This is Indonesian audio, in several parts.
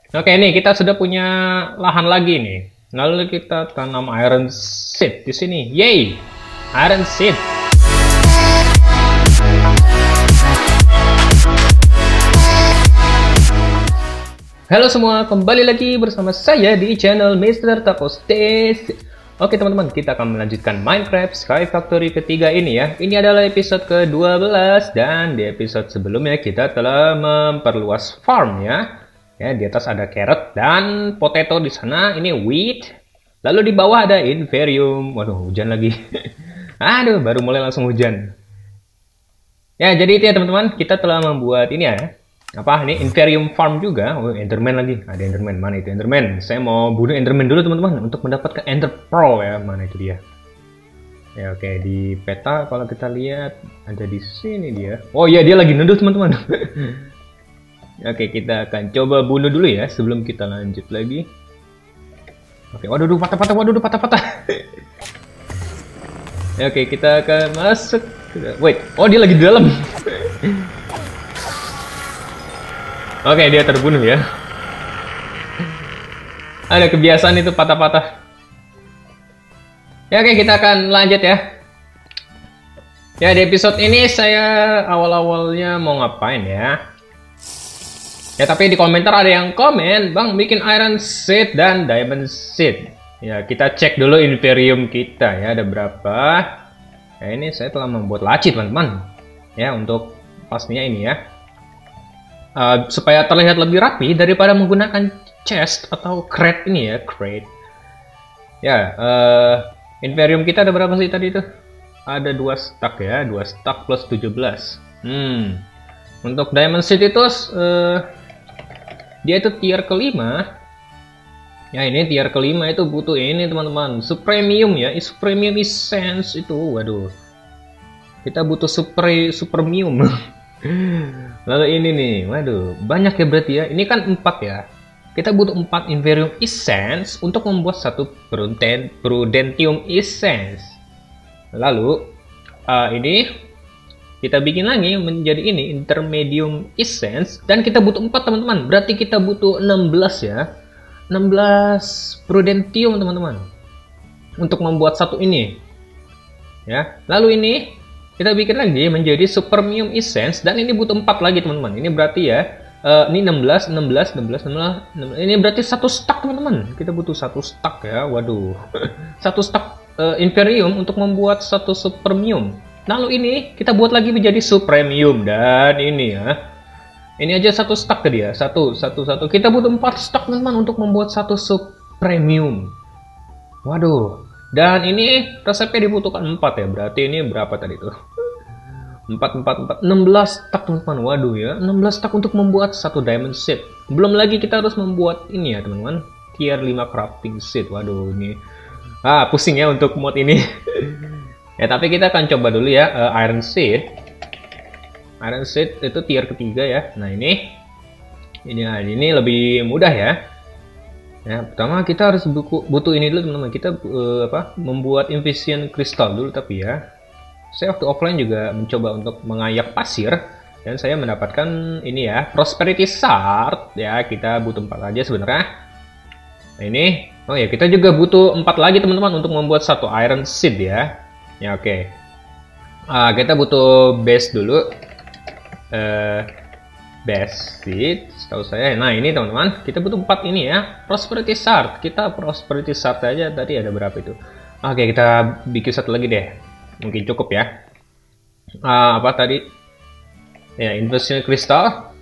Oke, nih kita sudah punya lahan lagi nih. Lalu kita tanam iron seed di sini. Yay! Iron seed. Halo semua, kembali lagi bersama saya di channel Mr. Takostes. Oke teman-teman, kita akan melanjutkan Minecraft Sky Factory ketiga ini ya. Ini adalah episode ke-12 dan di episode sebelumnya kita telah memperluas farm ya. Ya, di atas ada carrot dan potato di sana, ini wheat. Lalu di bawah ada inferium. Waduh, hujan lagi. Aduh, baru mulai langsung hujan. Ya, jadi itu ya teman-teman, kita telah membuat ini ya. Apa ini inferium farm juga. Oh, enderman lagi, ada enderman. Mana itu enderman? Saya mau bunuh enderman dulu teman-teman untuk mendapatkan ender pearl ya. Mana itu dia? Ya oke, di peta kalau kita lihat ada di sini dia. Oh iya, dia lagi nunduk teman-teman. Oke, kita akan coba bunuh dulu ya sebelum kita lanjut lagi. Oke, waduh, patah-patah, waduh, patah-patah. Oke, kita akan masuk. Wait, oh dia lagi di dalam. Oke, dia terbunuh ya. Ada kebiasaan itu patah-patah. Ya, oke, kita akan lanjut ya. Ya, di episode ini saya awal-awalnya mau ngapain ya? Ya, tapi di komentar ada yang komen, Bang, bikin iron seed dan diamond seed. Ya, kita cek dulu inferium kita ya, ada berapa. Ya, ini saya telah membuat laci, teman-teman. Ya, untuk pastinya ini ya. Supaya terlihat lebih rapi daripada menggunakan chest atau crate ini ya, crate. Ya, inferium kita ada berapa sih tadi itu? Ada 2 stack ya, 2 stack plus 17. Untuk diamond seed itu dia itu tier kelima. Ya, ini tier kelima itu butuh ini teman-teman, supremium ya, supremium essence itu. Waduh, kita butuh supremium. Lalu ini nih, waduh, banyak ya berarti ya. Ini kan 4 ya. Kita butuh 4 inferium essence untuk membuat satu prudentium essence. Lalu ini kita bikin lagi menjadi ini intermedium essence dan kita butuh 4 teman-teman. Berarti kita butuh 16 ya. 16 prudentium teman-teman. Untuk membuat satu ini. Ya. Lalu ini kita bikin lagi menjadi supermium essence dan ini butuh 4 lagi teman-teman. Ini berarti ya ini 16. Ini berarti 1 stack teman-teman. Kita butuh 1 stack ya. Waduh. 1 stack inferium untuk membuat satu supermium. Lalu ini kita buat lagi menjadi supremium dan ini ya. Ini aja 1 stack tadi ya. Satu. Kita butuh 4 stack teman-teman untuk membuat satu supremium. Waduh. Dan ini resepnya dibutuhkan 4 ya. Berarti ini berapa tadi tuh? 4. 16 stack teman-teman. Waduh ya. 16 stack untuk membuat satu diamond seed. Belum lagi kita harus membuat ini ya teman-teman. Tier 5 crafting seed. Waduh ini. Pusing ya untuk mod ini. Ya, tapi kita akan coba dulu ya iron seed. Iron seed itu tier ketiga ya. Nah, ini lebih mudah ya. Ya, pertama kita harus butuh ini dulu teman-teman. Kita membuat infusion crystal dulu tapi ya. Saya waktu offline juga mencoba untuk mengayak pasir dan saya mendapatkan ini ya, prosperity shard ya. Kita butuh 4 aja sebenarnya. Nah, ini oh ya, kita juga butuh 4 lagi teman-teman untuk membuat satu iron seed ya. Ya oke. Kita butuh base dulu. Base seed, setahu saya. Nah ini teman-teman, kita butuh 4 ini ya. Prosperity shard. Kita prosperity shard aja tadi ada berapa itu? Oke, kita bikin satu lagi deh. Mungkin cukup ya. Apa tadi? Ya, infusion crystal.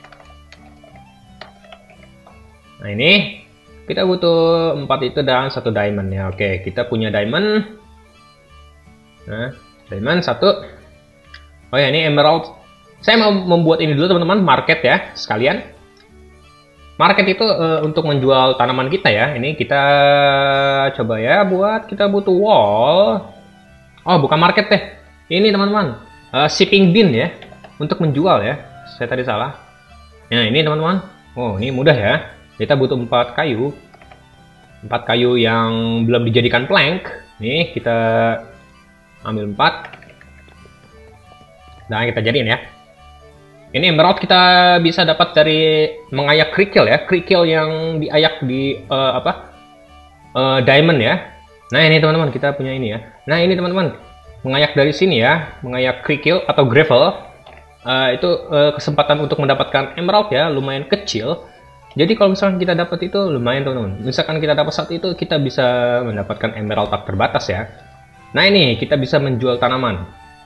Nah ini kita butuh 4 itu dan 1 diamond ya. Oke, kita punya diamond. Nah, diamond 1. Oh ya, ini emerald. Saya mau membuat ini dulu teman-teman, market ya, sekalian. Market itu untuk menjual tanaman kita ya. Ini kita coba ya buat, kita butuh wall. Oh, bukan market deh. Ini teman-teman, shipping bin ya, untuk menjual ya. Saya tadi salah. Nah, ini teman-teman. Oh, ini mudah ya. Kita butuh 4 kayu. 4 kayu yang belum dijadikan plank. Nih, kita ambil 4. Dan kita jadiin ya. Ini emerald kita bisa dapat dari mengayak kerikil ya, kerikil yang diayak di diamond ya. Nah ini teman-teman kita punya ini ya. Nah ini teman-teman mengayak dari sini ya, mengayak kerikil atau gravel. Itu kesempatan untuk mendapatkan emerald ya, lumayan kecil. Jadi kalau misalkan kita dapat itu lumayan teman-teman. Misalkan kita dapat saat itu kita bisa mendapatkan emerald tak terbatas ya. Nah ini kita bisa menjual tanaman.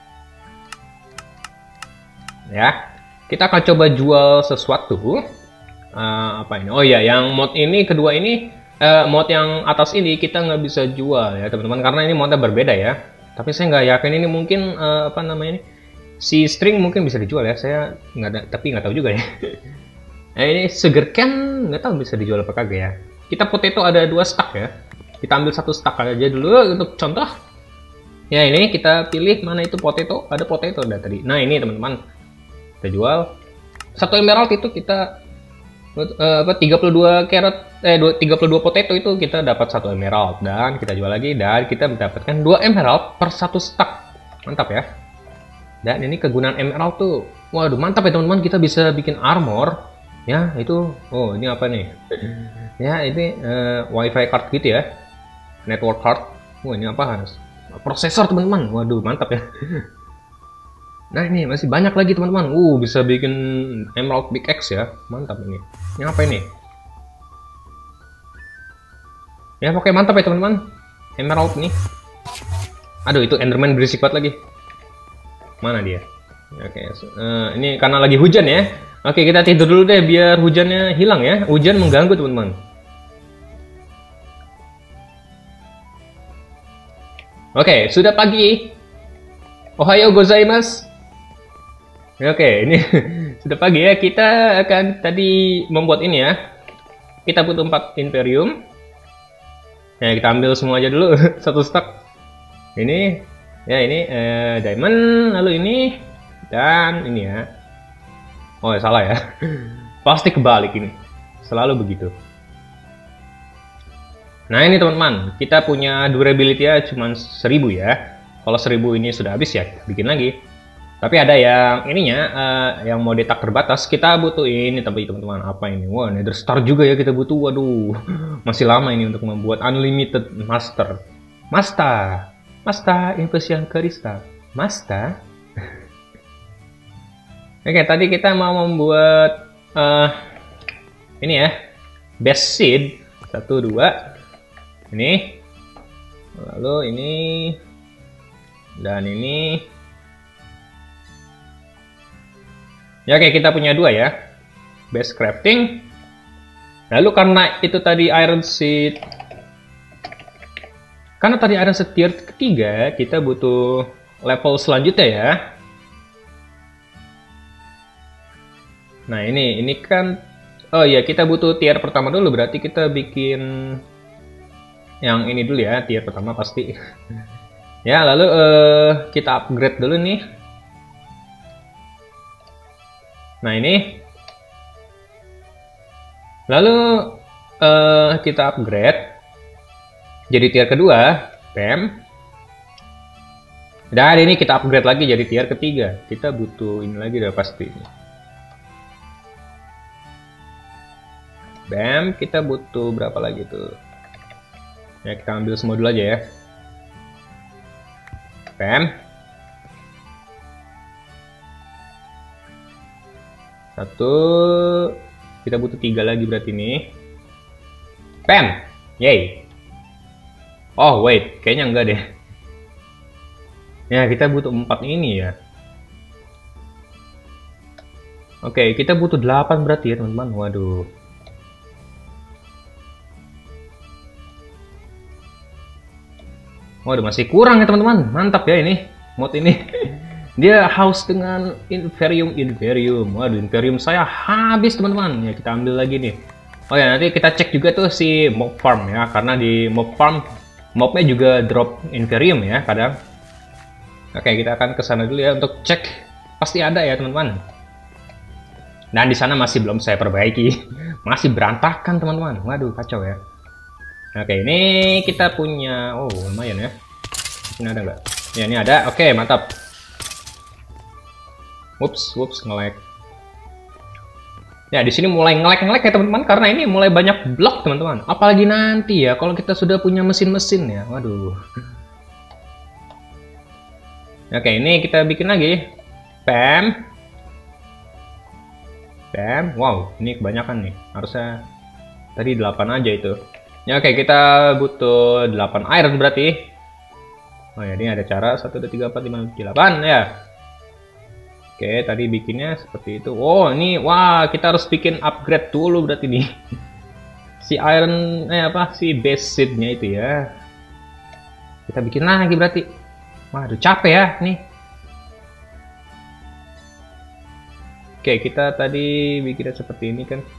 Ya, kita akan coba jual sesuatu. Apa ini? Oh ya, yang mod ini kedua ini, mod yang atas ini kita nggak bisa jual ya teman-teman karena ini modnya berbeda ya. Tapi saya nggak yakin ini mungkin apa namanya ini, si string mungkin bisa dijual ya. Saya nggak ada, tapi nggak tahu juga ya. Nah ini sugar cane nggak tahu bisa dijual apa kagak ya. Kita potato ada 2 stack ya. Kita ambil 1 stack aja dulu untuk contoh. Ya ini kita pilih mana itu potato, ada potato ada tadi. Nah ini teman-teman kita jual 1 emerald itu kita 32 carrot 32 potato itu kita dapat 1 emerald dan kita jual lagi dan kita mendapatkan 2 emerald per 1 stack. Mantap ya. Dan ini kegunaan emerald tuh waduh mantap ya teman-teman, kita bisa bikin armor ya itu. Oh ini apa nih ya, ini wifi card gitu ya, network card. Oh ini apa, prosesor teman-teman, waduh mantap ya. Nah ini masih banyak lagi teman-teman. Bisa bikin emerald pickaxe ya, mantap ini. Ini apa ini ya, pokoknya mantap ya teman-teman, emerald nih. Aduh itu enderman berisik banget lagi, mana dia. Oke, ini karena lagi hujan ya. Oke kita tidur dulu deh biar hujannya hilang ya, hujan mengganggu teman-teman. Oke sudah pagi, ohayo gozaimasu. Oke, ini sudah pagi ya. Kita akan tadi membuat ini ya. Kita butuh 4 imperium. Ya, kita ambil semua aja dulu 1 stack. Ini ya, ini diamond, lalu ini dan ini ya. Oh, ya, salah ya. Pasti kebalik ini. Selalu begitu. Nah, ini teman-teman, kita punya durability ya cuma 1000 ya. Kalau 1000 ini sudah habis ya, kita bikin lagi. Tapi ada yang ininya, yang mode tak terbatas. Kita butuh ini, tapi teman-teman apa ini? Wah, nether star juga ya kita butuh. Waduh, masih lama ini untuk membuat unlimited master. Master infusion krista. Master. Oke, tadi kita mau membuat ini ya, best seed 1, 2. Ini, lalu ini, dan ini. Ya oke, kita punya 2 ya, base crafting. Lalu karena itu tadi iron seed, tier ketiga, kita butuh level selanjutnya ya. Nah ini kan, oh ya kita butuh tier pertama dulu, berarti kita bikin yang ini dulu ya, tier pertama pasti. Ya lalu kita upgrade dulu nih. Nah ini, lalu kita upgrade jadi tier kedua, bam. Dan ini kita upgrade lagi jadi tier ketiga. Kita butuh ini lagi udah pasti. Bam, kita butuh berapa lagi tuh? Ya kita ambil semua dulu aja ya. Bam. 1, kita butuh 3 lagi berarti nih. Bam, yay. Oh wait, kayaknya enggak deh. Ya kita butuh 4 ini ya. Oke, kita butuh 8 berarti ya teman-teman. Waduh. Waduh masih kurang ya teman-teman. Mantap ya ini mod ini. Dia haus dengan Inferium. Waduh, Inferium saya habis teman-teman. Ya kita ambil lagi nih. Oh ya nanti kita cek juga tuh si mob farm ya, karena di mob farm mobnya juga drop Inferium ya kadang. Oke kita akan ke sana dulu ya untuk cek. Pasti ada ya teman-teman. Dan di sana masih belum saya perbaiki. Masih berantakan teman-teman. Waduh kacau ya. Oke ini kita punya, oh lumayan ya. Ini ada nggak? Ya ini ada. Oke mantap. Whoops, nge-lag. Ya, di sini mulai ngelek-ngelek ya teman-teman, karena ini mulai banyak blok teman-teman. Apalagi nanti ya, kalau kita sudah punya mesin-mesin ya, waduh. Oke, ini kita bikin lagi. Bam. Bam. Wow, ini kebanyakan nih. Harusnya tadi 8 aja itu. Ya, oke, kita butuh 8 iron berarti. Oh ya, ini ada cara 1, 2, 3, 4, 5, 8 ya. Oke, tadi bikinnya seperti itu. Oh, ini wah, kita harus bikin upgrade dulu berarti nih. Si iron si base seed-nya itu ya. Kita bikin lagi berarti. Waduh, capek ya nih. Oke, kita tadi bikinnya seperti ini kan.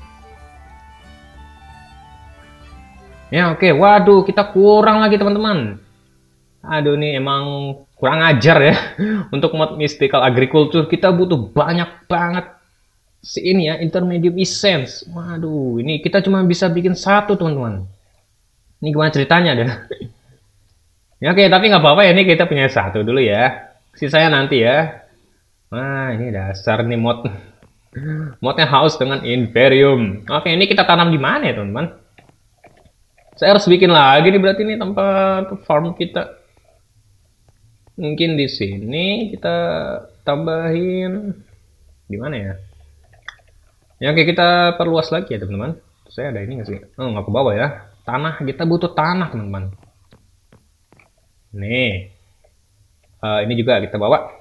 Ya, oke. Waduh, kita kurang lagi teman-teman. Aduh, nih emang kurang ajar ya. Untuk mod Mystical Agriculture kita butuh banyak banget si ini ya, Intermediate Essence. Waduh, ini kita cuma bisa bikin satu teman-teman. Ini gimana ceritanya deh? Ya, oke, tapi nggak apa-apa ya, ini kita punya satu dulu ya. Sisanya nanti ya. Nah, ini dasar nih mod. Modnya house dengan Imperium. Oke, ini kita tanam di mana ya teman-teman? Saya harus bikin lagi nih berarti ini tempat farm kita. Mungkin di sini kita tambahin di mana ya? Ya, oke, kita perluas lagi ya teman-teman. Saya ada ini nggak sih? Oh, nggak ke bawah ya. Tanah, kita butuh tanah teman-teman. Nih, ini juga kita bawa.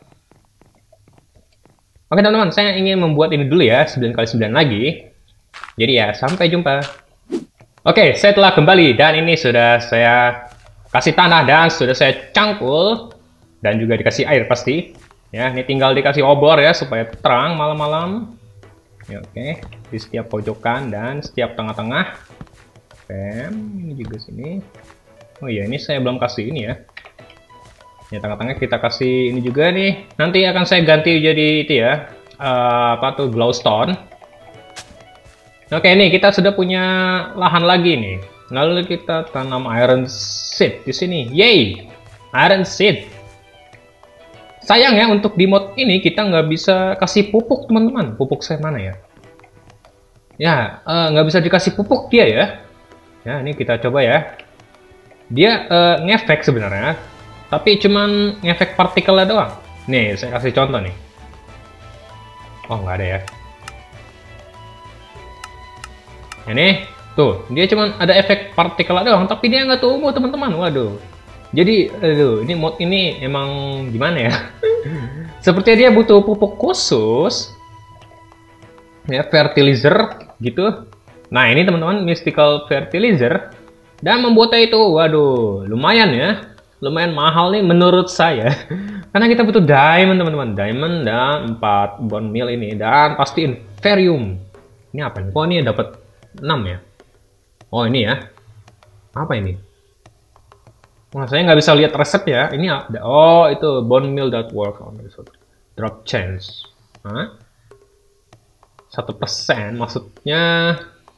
Oke teman-teman, saya ingin membuat ini dulu ya, 9x9 lagi. Jadi ya, sampai jumpa. Oke, saya telah kembali dan ini sudah saya kasih tanah dan sudah saya cangkul. Dan juga dikasih air pasti. Ya, ini tinggal dikasih obor ya, supaya terang malam-malam. Ya, oke, di setiap pojokan dan setiap tengah-tengah. Bam, ini juga sini. Oh iya, ini saya belum kasih ini ya. Ya, tengah-tengah kita kasih ini juga nih. Nanti akan saya ganti jadi itu ya. Glowstone. Oke, nih kita sudah punya lahan lagi nih. Lalu kita tanam iron seed di sini. Yay! Iron seed. Sayang ya, untuk di mod ini kita nggak bisa kasih pupuk teman-teman. Pupuk saya mana ya? Ya, nggak bisa dikasih pupuk dia ya. Ya, ini kita coba ya. Dia ngefek sebenarnya. Tapi cuman ngefek partikelnya doang. Nih, saya kasih contoh nih. Oh, nggak ada ya. Ini, tuh. Dia cuman ada efek partikelnya doang. Tapi dia nggak tumbuh, teman-teman. Waduh. Jadi, aduh, ini mod ini emang gimana ya? Sepertinya dia butuh pupuk khusus. Ya, fertilizer, gitu. Nah, ini teman-teman, Mystical Fertilizer. Dan membuatnya itu, waduh, lumayan ya. Lumayan mahal nih menurut saya. Karena kita butuh diamond teman-teman. Diamond dan 4 bone meal ini. Dan pasti Inferium. Ini apa nih? Oh, ini dapat 6 ya. Oh, ini ya. Apa ini? Wah, saya nggak bisa lihat resep ya. Ini ada. Oh, itu bone meal that work on drop chance. Hah? 1% maksudnya.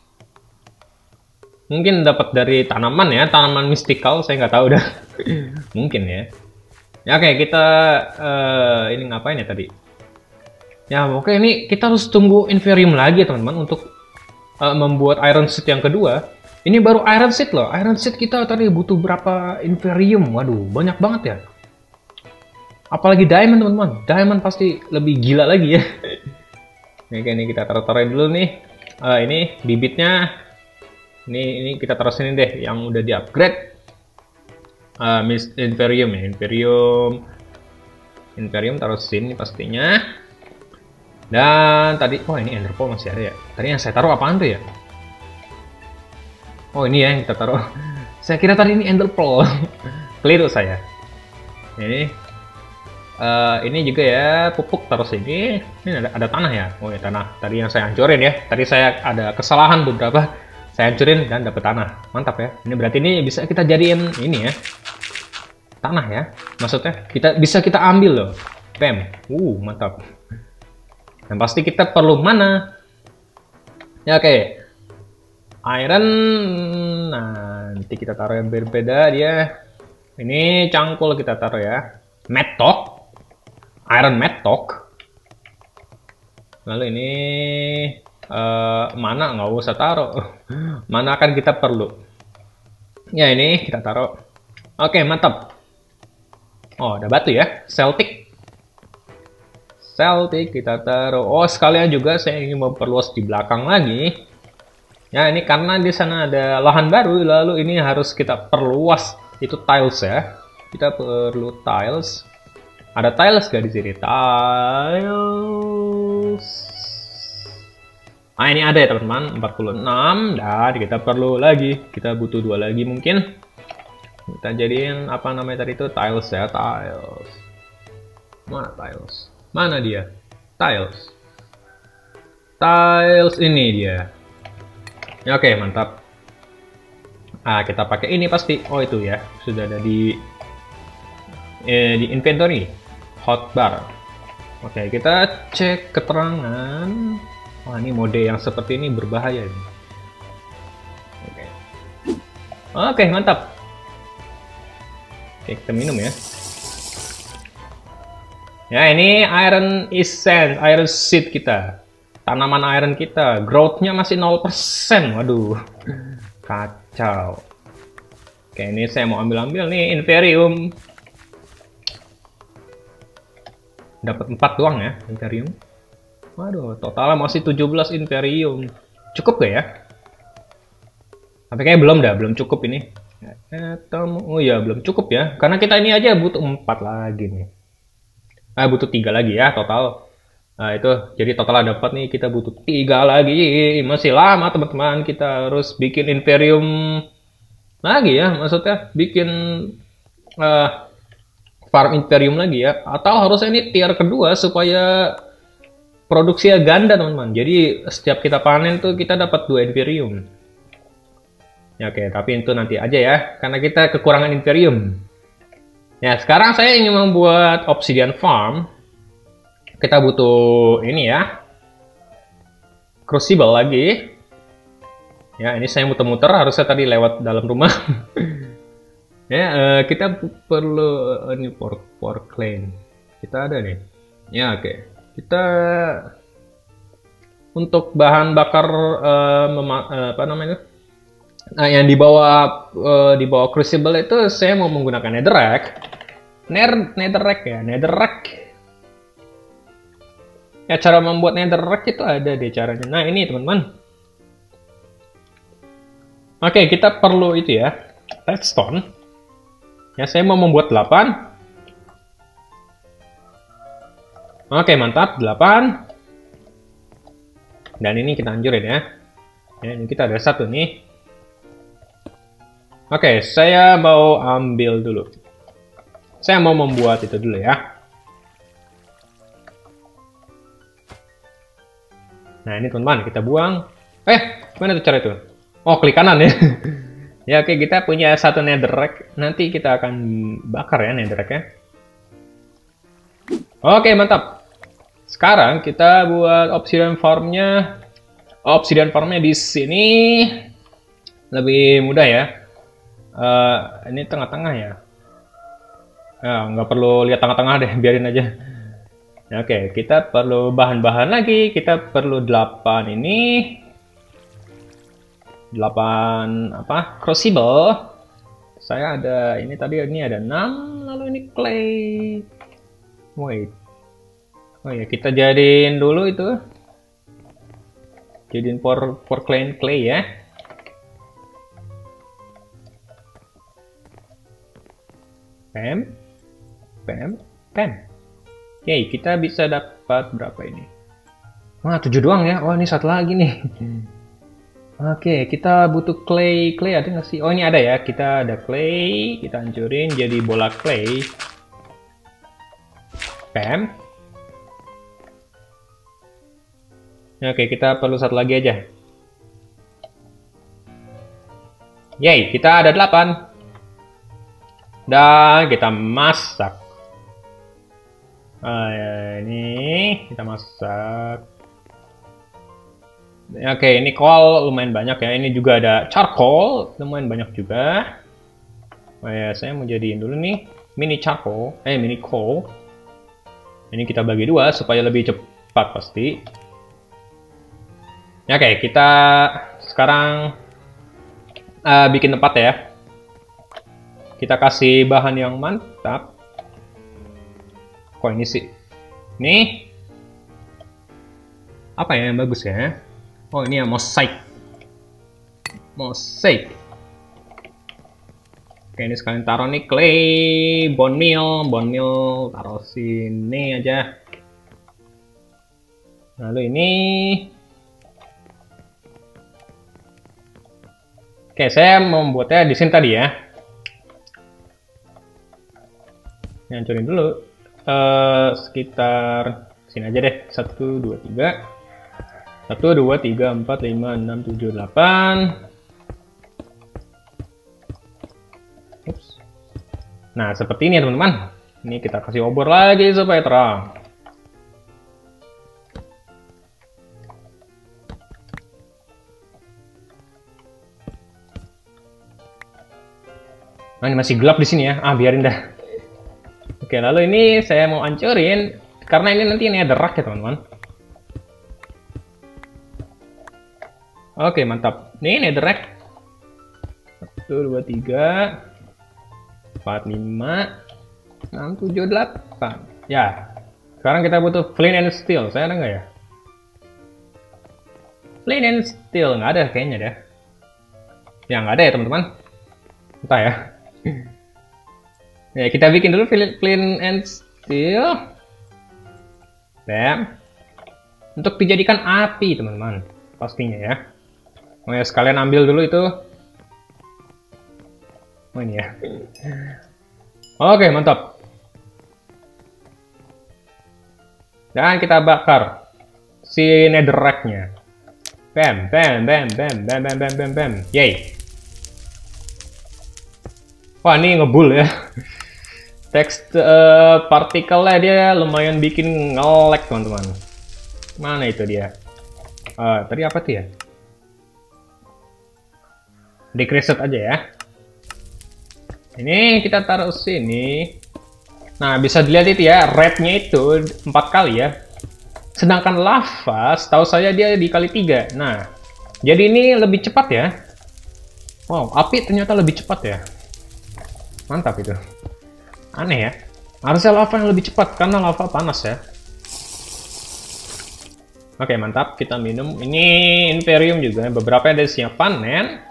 Mungkin dapat dari tanaman ya, tanaman mystical, saya nggak tahu dah. Mungkin ya. Ya, oke, kita ini ngapain ya tadi? Ya, oke, ini kita harus tunggu Inferium lagi teman-teman untuk membuat Iron Seed yang kedua. Ini baru Iron Seed loh. Iron Seed kita tadi butuh berapa Inferium? Waduh, banyak banget ya. Apalagi Diamond teman-teman. Diamond pasti lebih gila lagi ya. Oke, ini kita taruh-taruhin dulu nih. Ini bibitnya. Ini kita taruh sini deh, yang udah di-upgrade. Inferium ya, Inferium taruh sini pastinya. Dan tadi, oh ini Ender Pearl masih ada ya. Tadi yang saya taruh apaan tuh ya? Oh ini ya yang kita taruh. Saya kira tadi ini Ender Pearl. Keliru saya. Ini juga ya, pupuk taruh sini. Ini ada tanah ya. Oh ya, tanah. Tadi yang saya hancurin ya. Tadi saya ada kesalahan beberapa. Saya hancurin dan dapat tanah. Mantap ya. Ini berarti ini bisa kita jadiin ini ya. Tanah ya. Maksudnya bisa kita ambil loh. Bam. Mantap. Dan pasti kita perlu mana? Ya oke. Iron. Nanti kita taruh yang berbeda dia. Ini cangkul kita taruh ya. Metok. Iron metok. Lalu ini Mana nggak usah taruh. Mana akan kita perlu. Ya ini kita taruh. Oke, mantap. Oh, ada batu ya. Celtic kita taruh. Oh, sekalian juga saya ingin memperluas di belakang lagi. Ya, ini karena di sana ada lahan baru, lalu ini harus kita perluas. Itu tiles ya. Kita perlu tiles. Ada tiles gak di sini? Tiles. Ah, ini ada ya teman-teman, 46. Dan kita perlu lagi. Kita butuh 2 lagi mungkin. Kita jadiin apa namanya tadi itu? Tiles ya, tiles. Mana tiles? Mana dia? Tiles. Tiles ini dia. Ya, oke, mantap. Ah, kita pakai ini pasti. Oh, itu ya. Sudah ada di inventory. Hotbar. Oke, kita cek keterangan. Wah, ini mode yang seperti ini berbahaya ini. Oke, mantap. Oke, kita minum ya. Ya, ini iron essence, iron seed kita. Tanaman iron kita, growth-nya masih 0%. Waduh, kacau. Oke, ini saya mau ambil nih, Inferium. Dapat 4 doang ya, Inferium. Waduh, totalnya masih 17 Inferium. Cukup gak ya? Tapi kayaknya belum cukup ini. Oh iya, belum cukup ya. Karena kita ini aja butuh 4 lagi nih. Butuh 3 lagi ya, total. Nah itu, jadi total ada 4 nih, kita butuh 3 lagi. Masih lama teman-teman, kita harus bikin Inferium lagi ya. Maksudnya bikin farm Inferium lagi ya. Atau harusnya ini tier kedua supaya produksinya ganda teman-teman. Jadi setiap kita panen tuh kita dapat 2 Inferium. Ya oke, tapi itu nanti aja ya. Karena kita kekurangan Inferium. Ya sekarang saya ingin membuat Obsidian Farm. Kita butuh ini ya, Crucible lagi. Ya ini saya muter-muter, harusnya tadi lewat dalam rumah. Ya kita perlu ini porcelain. Kita ada nih. Ya oke. Kita untuk bahan bakar apa namanya? Nah yang di bawah Crucible itu saya mau menggunakan netherrack. Netherrack ya, netherrack. Ya cara membuat netherrack itu ada deh caranya. Nah ini teman-teman. Oke, kita perlu itu ya, redstone. Ya saya mau membuat 8. Oke mantap, 8. Dan ini kita hancurin ya. Ya ini kita ada 1 nih. Oke, saya mau ambil dulu. Saya mau membuat itu dulu ya. Nah ini teman-teman, kita buang. Mana tuh cara itu? Oh, klik kanan ya. Ya oke, kita punya 1 netherrack. Nanti kita akan bakar ya netherracknya. Oke, mantap. Sekarang kita buat obsidian farmnya. Obsidian farmnya di sini lebih mudah ya. Ini tengah-tengah ya. Nggak perlu lihat tengah-tengah deh, biarin aja. Oke, kita perlu bahan-bahan lagi. Kita perlu 8 ini. 8 apa? Crucible. Saya ada ini tadi, ini ada 6, lalu ini clay. Wait. Oh ya, kita jadiin dulu itu. Jadiin porcelain clay ya. Pem. Oke, kita bisa dapat berapa ini? Wah, 7 doang ya. Oh, ini 1 lagi nih. Oke, kita butuh clay. Clay ada nggak sih? Oh, ini ada ya. Kita ada clay. Kita hancurin jadi bola clay. Pem. Oke, kita perlu 1 lagi aja. Yay, kita ada 8. Dan kita masak. Ini kita masak. Oke, ini coal lumayan banyak ya. Ini juga ada charcoal, lumayan banyak juga. Oh ya, saya mau jadiin dulu nih mini charcoal, mini coal. Ini kita bagi 2 supaya lebih cepat pasti. Ya, oke, kita sekarang bikin tempat ya. Kita kasih bahan yang mantap. Kok ini sih? Nih. Apa ya yang bagus ya? Oh, ini ya mosaik. Mosaik. Oke, ini sekalian taruh nih clay, bone meal taruh sini aja. Lalu ini, oke, saya membuatnya di sini tadi ya. Hancurin dulu. Sekitar sini aja deh. 1, 2, 3. 1, 2, 3, 4, 5, 6, 7, 8. Ups. Nah, seperti ini ya teman-teman. Ini kita kasih obor lagi supaya terang. Nah, ini masih gelap di sini ya. Biarin dah. Oke, lalu ini saya mau hancurin karena ini nanti ini ada rak ya teman-teman. Oke, mantap. Ini ada rak. 1, 2, 3, 4, 5, 6, 7, 8. Ya. Sekarang kita butuh flint and steel. Saya ada nggak ya? Flint and steel nggak ada kayaknya deh. Ya nggak ada ya teman-teman. Entah ya. Ya, kita bikin dulu flint and steel. Bam. Untuk dijadikan api, teman-teman. Pastinya ya. Oh ya, sekalian ambil dulu itu. Oh ini ya. Oke, mantap. Dan kita bakar si netherrack-nya. Bam, bam, bam, bam, bam, bam, bam, bam, bam. Yay. Wah, ini ngebul ya. Teks partikelnya dia lumayan bikin nge-lag, teman-teman. Mana itu dia? Tadi apa tuh ya? Decrease aja ya. Ini kita taruh sini. Nah, bisa dilihat itu ya, rate-nya itu 4 kali ya. Sedangkan lava, setahu saya dia dikali 3. Nah, jadi ini lebih cepat ya. Wow, api ternyata lebih cepat ya. Mantap itu. Aneh ya. Harusnya lava yang lebih cepat karena lava panas ya. Oke, mantap. Kita minum. Ini Imperium juga. Beberapa ada siap panen.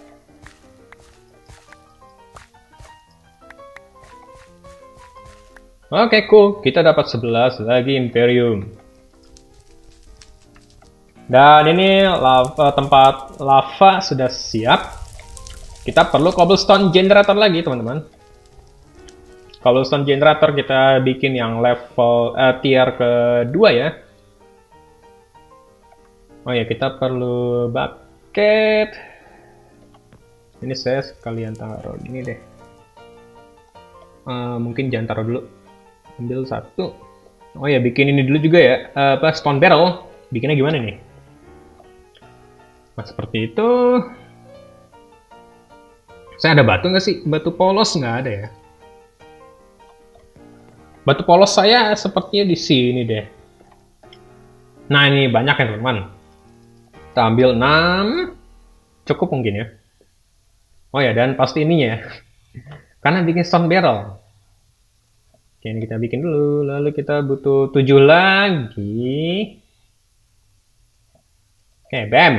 Oke, cool. Kita dapat 11 lagi Imperium. Dan ini tempat lava sudah siap. Kita perlu cobblestone generator lagi, teman-teman. Cobblestone generator kita bikin yang level tier kedua ya. Oh ya, kita perlu bucket. Ini saya sekalian taruh gini deh. Mungkin jangan taruh dulu. Ambil satu. Oh ya, bikin ini dulu juga ya. Stone barrel. Bikinnya gimana nih? Nah, seperti itu. Saya ada batu nggak sih? Batu polos nggak ada ya? Batu polos saya sepertinya di sini deh. Nah, ini banyak ya teman-teman. Kita ambil 6. Cukup mungkin ya. Oh ya, dan pasti ininya ya. Karena bikin stone barrel. Oke, ini kita bikin dulu. Lalu kita butuh 7 lagi. Oke, bam.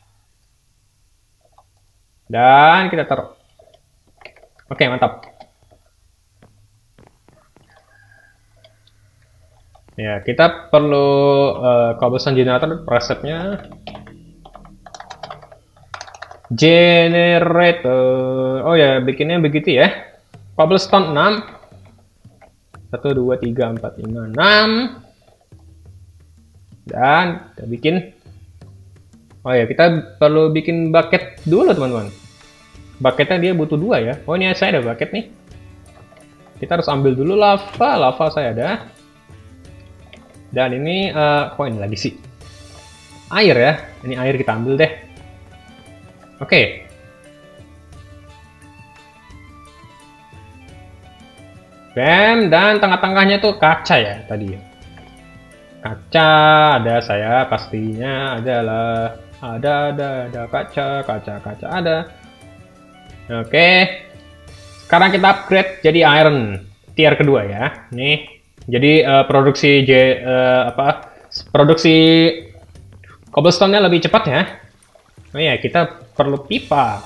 Dan kita taruh. Oke, mantap. Ya, kita perlu cobblestone generator, resepnya generator. Oh ya, bikinnya begitu ya. Cobblestone 6. 1, 2, 3, 4, 5, 6. Dan kita bikin. Oh ya, kita perlu bikin bucket dulu, teman-teman. Bucketnya dia butuh 2 ya. Oh, ini saya ada bucket nih. Kita harus ambil dulu lava. Lava saya ada. Dan ini, kok ini lagi sih? Air ya. Ini air kita ambil deh. Oke. Bam, dan tengah-tengahnya tuh kaca ya tadi ya. Kaca ada saya pastinya adalah Ada kaca ada. Oke. Sekarang kita upgrade jadi iron tier kedua ya. Nih. Jadi produksi cobblestone-nya lebih cepat ya. Oh ya, kita perlu pipa.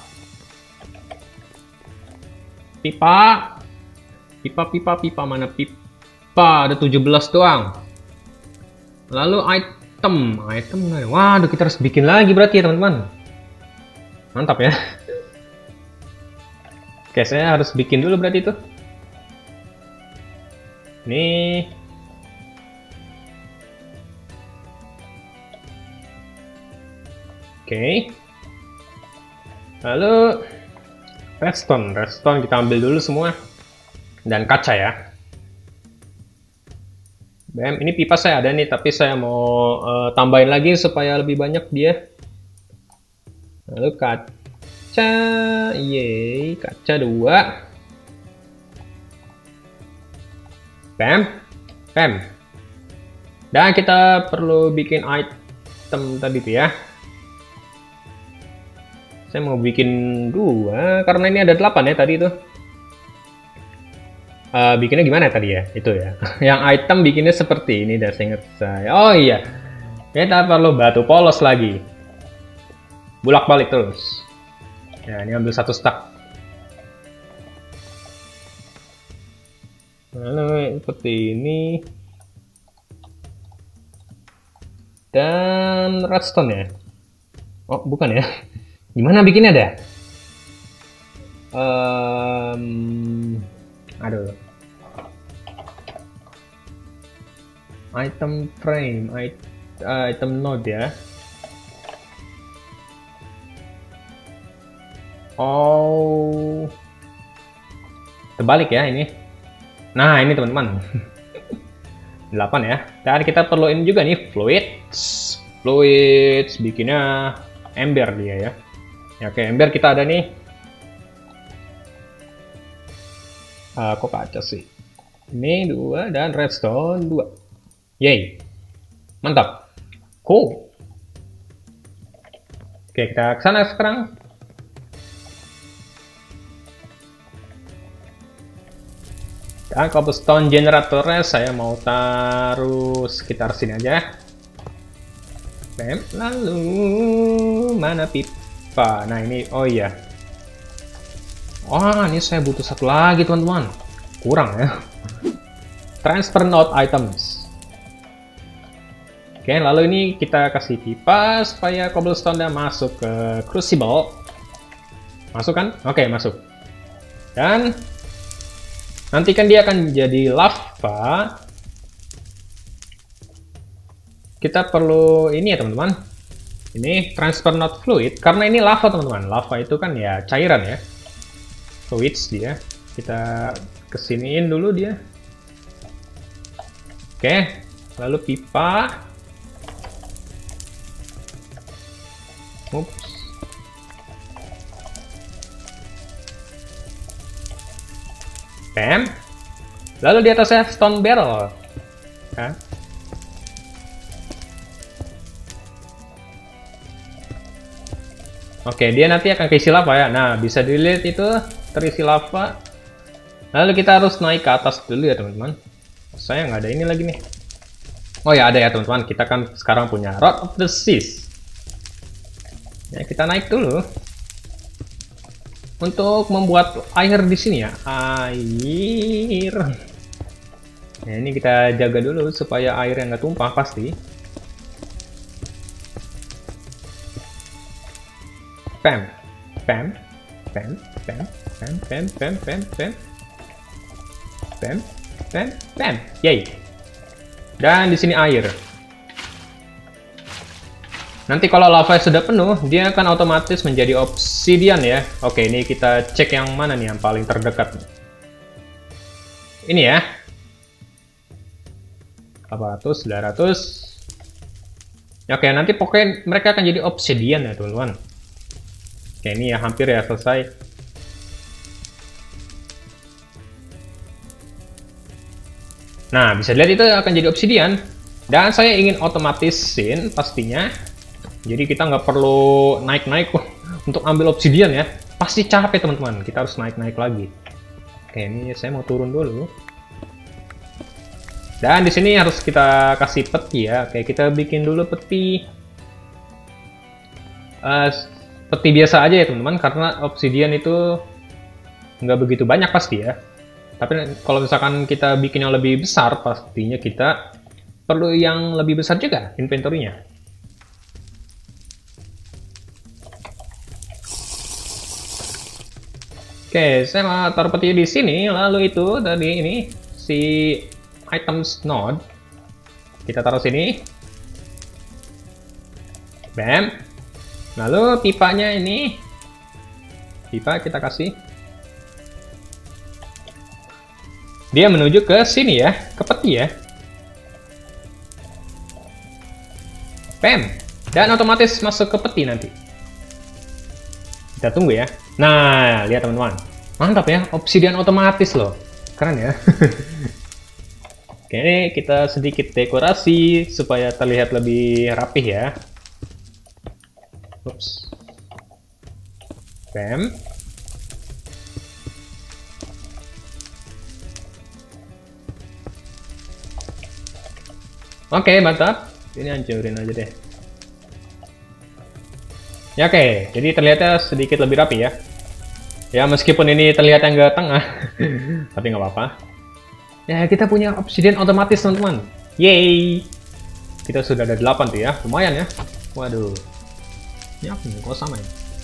Pipa mana pipa? Ada 17 doang. Lalu item nggak ada. Waduh, kita harus bikin lagi berarti ya teman-teman. Mantap ya. Oke, saya harus bikin dulu berarti itu. Nih. Oke. Lalu redstone kita ambil dulu semua. Dan kaca ya. BM, ini pipa saya ada nih, tapi saya mau tambahin lagi supaya lebih banyak dia. Lalu kaca, kaca 2. Bam. Dan kita perlu bikin item tadi tuh ya. Saya mau bikin 2 karena ini ada 8 ya tadi tuh. Bikinnya gimana tadi ya? Itu ya. Yang item bikinnya seperti ini, dah inget saya. Oh iya. Kita perlu batu polos lagi. Bolak-balik terus. Ya, ini ambil 1 stack. Lalu seperti ini. Dan redstone ya. Oh, bukan ya. Gimana bikinnya dah? Aduh. Item frame, item node ya. Oh. Terbalik ya ini. Nah, ini teman-teman. 8 ya. Dan kita perluin juga nih fluids bikinnya ember dia ya. Oke, ember kita ada nih. Kok kaca sih? Ini 2 dan redstone 2. Yay. Mantap. Cool. Oke, kita ke sana sekarang. Dan cobblestone generatornya saya mau taruh sekitar sini aja. Lalu mana pipa? Nah ini, oh iya. Wah, ini saya butuh 1 lagi teman-teman. Kurang ya. Transfer node items. Oke, lalu ini kita kasih pipa supaya cobblestone-nya masuk ke crucible. Masuk kan? Oke, masuk. Dan nanti kan dia akan jadi lava. Kita perlu ini ya teman-teman. Ini transfer node fluid. Karena ini lava teman-teman. Lava itu kan ya cairan ya. Fluids dia. Kita kesiniin dulu dia. Oke. Lalu pipa. Ups. Bam. Lalu di atasnya stone barrel. Nah. Oke, dia nanti akan keisi lava ya. Nah, bisa dilihat itu terisi lava. Lalu kita harus naik ke atas dulu ya teman-teman. Saya nggak ada ini lagi nih. Oh ya, ada ya teman-teman. Kita kan sekarang punya Rod of the Seas. Ya, kita naik dulu. Untuk membuat air di sini ya, air. Nah, ini kita jaga dulu supaya airnya nggak tumpah pasti. Pam, pam, pam, pam, pam, pam, pam, pam, pam, pam, pam, pam, yay. Dan di sini air. Nanti kalau lava sudah penuh, dia akan otomatis menjadi obsidian ya. Oke, ini kita cek yang mana nih yang paling terdekat. Ini ya. 800, 900. Oke, nanti pokoknya mereka akan jadi obsidian ya teman-teman. Oke, ini ya hampir ya selesai. Nah, bisa dilihat itu akan jadi obsidian. Dan saya ingin otomatisin pastinya. Jadi kita nggak perlu naik-naik untuk ambil obsidian ya. Pasti capek teman-teman. Kita harus naik-naik lagi. Oke, ini saya mau turun dulu. Dan di sini harus kita kasih peti ya. Oke, kita bikin dulu peti. Peti biasa aja ya teman-teman, karena obsidian itu nggak begitu banyak pasti ya. Tapi kalau misalkan kita bikin yang lebih besar, pastinya kita perlu yang lebih besar juga inventory-nya. Oke, saya mau taruh peti di sini. Lalu itu tadi ini si items node kita taruh sini. Bam. Lalu pipanya ini, pipa kita kasih. Dia menuju ke sini ya, ke peti ya. Bam. Dan otomatis masuk ke peti nanti. Kita tunggu ya. Nah, lihat teman-teman. Mantap ya, obsidian otomatis loh. Keren ya. Oke, kita sedikit dekorasi supaya terlihat lebih rapih ya. Ups. Bam. Oke, mantap. Ini hancurin aja deh. Ya oke, jadi terlihatnya sedikit lebih rapi ya. Ya meskipun ini terlihat yang ke tengah, tapi nggak apa-apa. Ya kita punya obsidian otomatis teman-teman. Yeay. Kita sudah ada 8 tuh ya, lumayan ya. Waduh. Ini apa nih? Kok sama ya?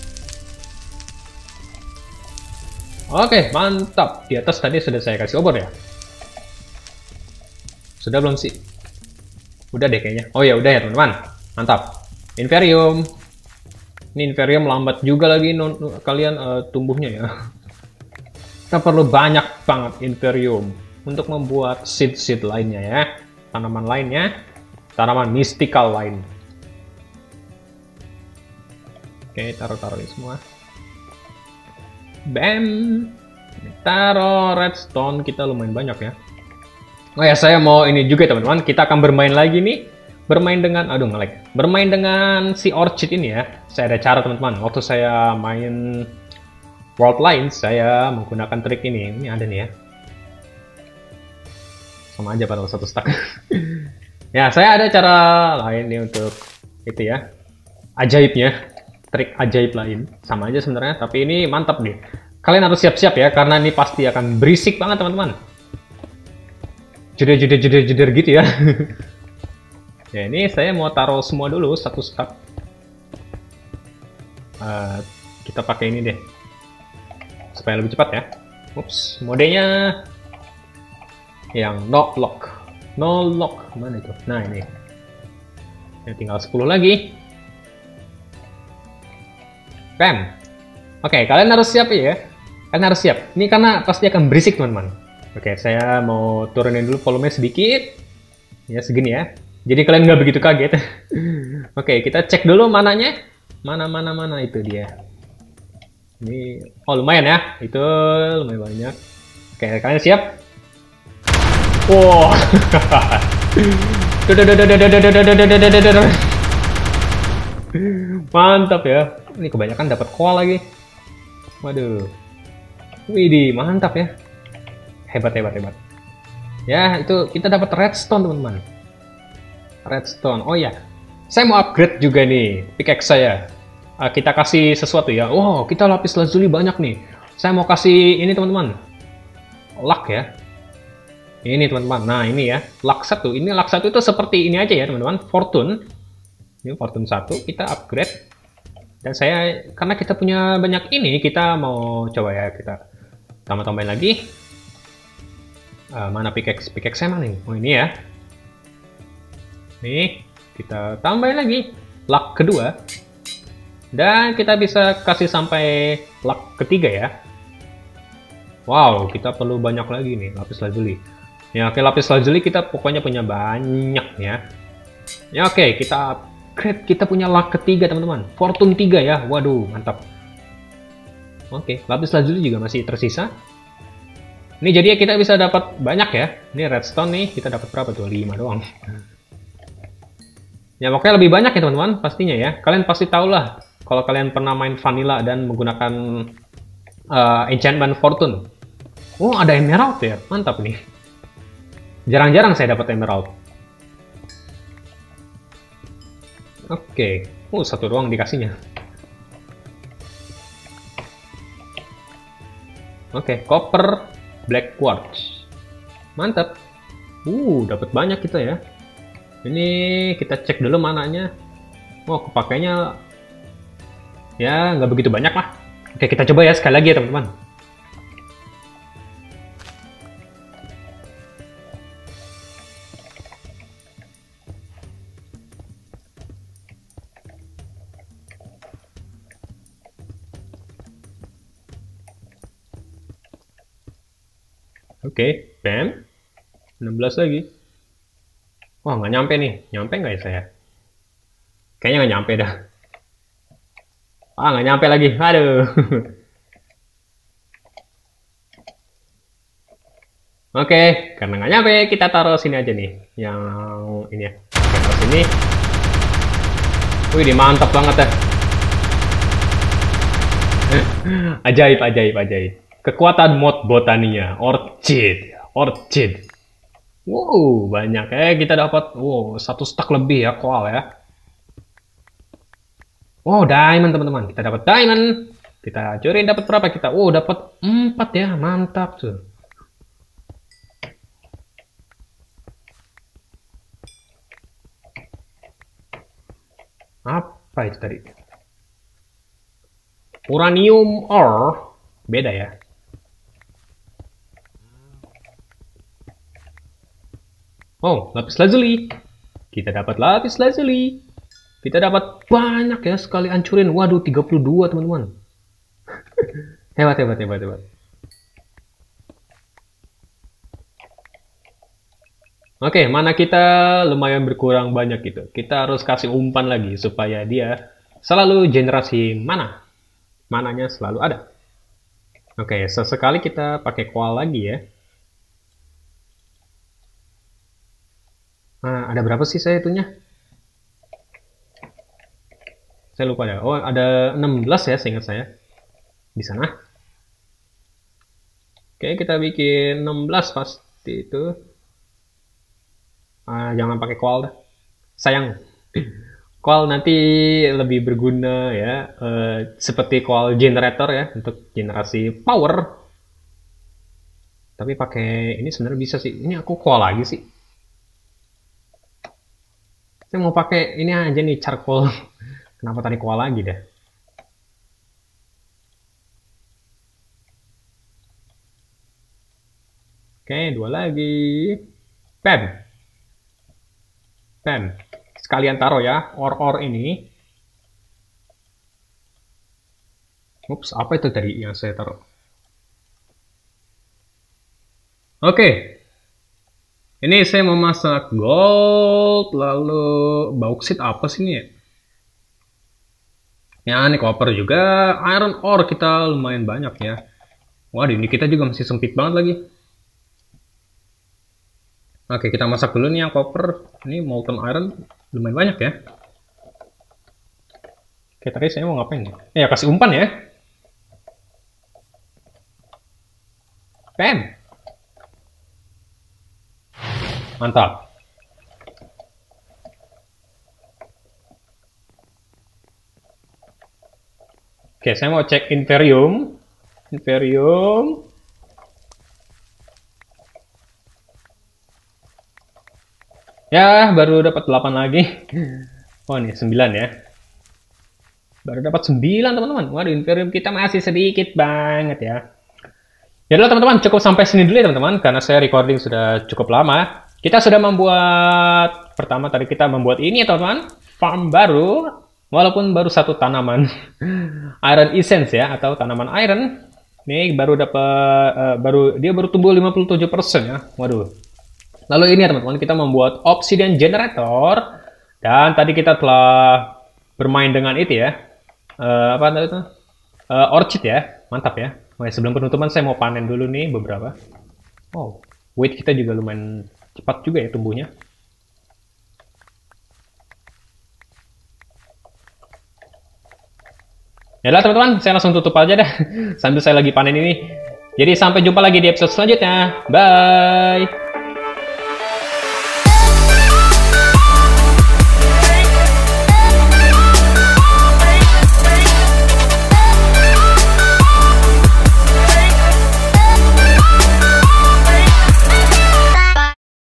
Oke, mantap. Di atas tadi sudah saya kasih obor ya. Sudah belum sih? Udah deh kayaknya. Oh ya udah ya teman-teman. Mantap. Inferium. Ini Inferium lambat juga lagi kalian tumbuhnya ya. Kita perlu banyak banget Inferium untuk membuat seed-seed lainnya ya. Tanaman lainnya. Tanaman mystical lain. Oke, taruh-taruh ini semua. Bam. Taruh redstone kita lumayan banyak ya. Oh ya, saya mau ini juga teman-teman. Kita akan bermain lagi nih. Bermain dengan, aduh nge-lag. Bermain dengan si orchid ini ya. Saya ada cara teman-teman. Waktu saya main Worldline, saya menggunakan trik ini. Ini ada nih ya. Sama aja pada satu stack. Ya, saya ada cara lain nih untuk itu ya. Ajaibnya. Trik ajaib lain. Sama aja sebenarnya, tapi ini mantap nih. Kalian harus siap-siap ya, karena ini pasti akan berisik banget teman-teman. Jeder gitu ya. Ya ini saya mau taruh semua dulu, satu stack. Kita pakai ini deh. Supaya lebih cepat ya. Ups, modenya yang no lock. No lock, mana itu? Nah ini. Ya, tinggal 10 lagi. Bam. Oke, kalian harus siap ya. Kalian harus siap. Ini karena pasti akan berisik, teman-teman. Oke, saya mau turunin dulu volumenya sedikit. Ya, segini ya. Jadi kalian nggak begitu kaget. Oke, kita cek dulu mananya. Mana itu dia. Ini, oh lumayan ya. Itu lumayan banyak. Oke, kalian siap? Wow. Mantap ya. Ini kebanyakan dapat koal lagi. Waduh. Widih, mantap ya. Hebat. Ya, itu kita dapat redstone, teman-teman. Redstone. Oh ya. Saya mau upgrade juga nih pickaxe saya. Kita kasih sesuatu ya. Oh, kita lapis lazuli banyak nih. Saya mau kasih ini, teman-teman. Luck ya. Ini, teman-teman. Nah, ini ya. Luck 1. Ini luck 1 itu seperti ini aja ya, teman-teman. Fortune. Ini Fortune 1 kita upgrade. Dan saya, karena kita punya banyak ini, kita mau coba ya, kita tambah-tambahin lagi. Mana pickaxe saya mana nih? Oh ini ya. Nih, kita tambahin lagi luck kedua. Dan kita bisa kasih sampai luck ketiga ya. Wow, kita perlu banyak lagi nih lapis lazuli. Ya oke, lapis lazuli kita pokoknya punya banyak ya. Ya oke, kita upgrade, kita punya luck ketiga teman-teman. Fortune 3 ya. Waduh, mantap. Oke, lapis lazuli juga masih tersisa. Ini jadi kita bisa dapat banyak ya. Ini redstone nih, kita dapat berapa tuh? 5 doang. Ya pokoknya lebih banyak ya teman-teman pastinya ya. Kalian pasti tahu lah kalau kalian pernah main vanilla dan menggunakan enchantment fortune. Oh ada emerald ya, mantap nih. Jarang-jarang saya dapat emerald. Oke, satu doang dikasihnya. Oke, copper, black quartz. Mantap. Dapat banyak kita ya. Ini kita cek dulu mananya. Oh, kepakainya ya nggak begitu banyak lah. Oke, kita coba ya sekali lagi ya teman-teman. Oke, bam. 16 lagi. Wah, nggak nyampe nih. Nyampe nggak ya saya? Kayaknya nggak nyampe dah. Nggak nyampe lagi. Aduh. Oke, karena nggak nyampe, kita taruh sini aja nih. Yang ini ya. Kita taruh sini. Wih, ini mantap banget ya. Ajaib, ajaib, ajaib. Kekuatan mod botania. Orchid. Orchid. Wow, banyak ya. Kita dapat satu stack lebih ya, koal ya. Oh, diamond teman-teman. Kita dapat diamond. Kita curi dapat berapa kita? Dapat 4 ya. Mantap tuh. Apa itu tadi? Uranium ore. Beda ya. Oh, lapis lazuli. Kita dapat lapis lazuli. Kita dapat banyak ya sekali hancurin. Waduh, 32 teman-teman. Hebat, hebat, hebat, hebat. Oke, mana kita lumayan berkurang banyak gitu. Kita harus kasih umpan lagi supaya dia selalu generasi mana. Mananya selalu ada. Oke, sesekali kita pakai koal lagi ya. Nah, ada berapa sih saya itunya? Saya lupa ya. Oh, ada 16 ya seingat saya. Di sana. Oke, kita bikin 16 pasti itu. Jangan pakai koal dah. Sayang. Koal nanti lebih berguna ya. Seperti koal generator ya. Untuk generasi power. Tapi pakai ini sebenarnya bisa sih. Ini aku koal lagi sih. Saya mau pakai ini aja nih charcoal. Kenapa tadi koal lagi deh? Oke, 2 lagi. Bam. Bam. Sekalian taruh ya, or ini. Ups, apa itu tadi yang saya taruh? Oke. Ini saya mau masak gold, lalu bauxit apa sih ini ya? Ya, ini copper juga. Iron ore kita lumayan banyak ya. Waduh, ini kita juga masih sempit banget lagi. Oke, kita masak dulu nih yang copper. Ini molten iron lumayan banyak ya. Oke, tadi saya mau ngapain ya? Ya, kasih umpan ya. Bam. Mantap. Oke, saya mau cek Inferium. Inferium. Ya, baru dapat 8 lagi. Oh, ini 9 ya. Baru dapat 9, teman-teman. Waduh, Inferium kita masih sedikit banget ya. Ya udah teman-teman, cukup sampai sini dulu ya teman-teman. Karena saya recording sudah cukup lama. Kita sudah membuat, pertama tadi kita membuat ini ya teman-teman. Farm baru. Walaupun baru satu tanaman iron essence ya, atau tanaman iron. Ini baru dapat dia baru tumbuh 57% ya. Waduh. Lalu ini ya teman-teman, kita membuat obsidian generator, dan tadi kita telah bermain dengan itu ya. Apa itu? Orchid ya. Mantap ya. Oke, sebelum penutupan saya mau panen dulu nih beberapa. Oh, wheat kita juga lumayan cepat juga ya tumbuhnya. Ya lah teman-teman, saya langsung tutup aja dah sambil saya lagi panen ini. Jadi sampai jumpa lagi di episode selanjutnya. Bye.